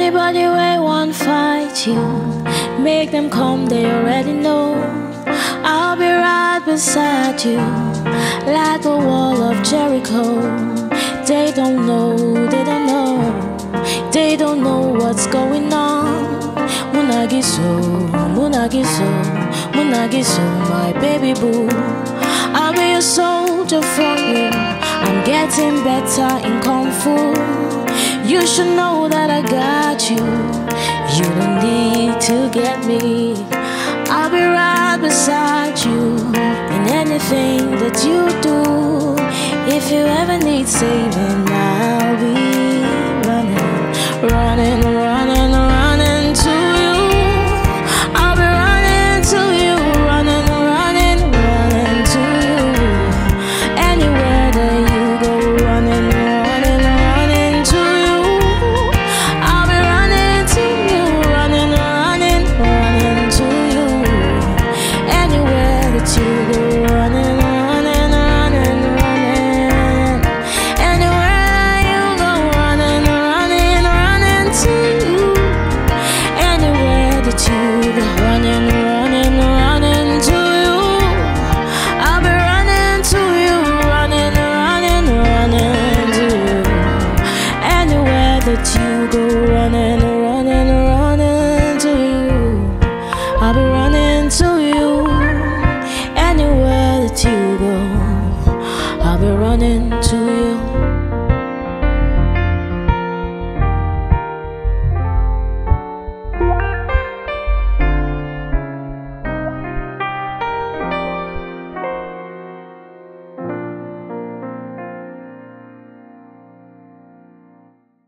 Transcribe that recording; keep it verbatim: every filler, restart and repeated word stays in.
Anybody where won't fight you, make them come, they already know. I'll be right beside you, like the wall of Jericho. They don't know, they don't know, they don't know what's going on. Munagiso, Munagiso, Munagiso, my baby boo. I'll be a soldier for you, I'm getting better in Kung Fu. You should know that I got you, you don't need to get me. I'll be right beside you in anything that you do. If you ever need saving, I'll be running, running, running, running to you. I'll be running to you, running, running, running to you. Anywhere that you go, running, running, running to you. I'll be running to you, running, running, running to you. Anywhere that you go, running, running, running, running. Anywhere you go, running, running, running to you. Anywhere that you go, running, running, running to you. I'll be running to you, running, running, running to you. Anywhere that you go, running, running, running to you. I'll be running.